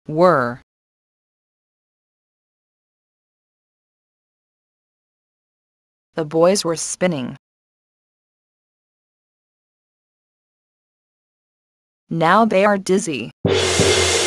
were. The boys were spinning. Now they are dizzy.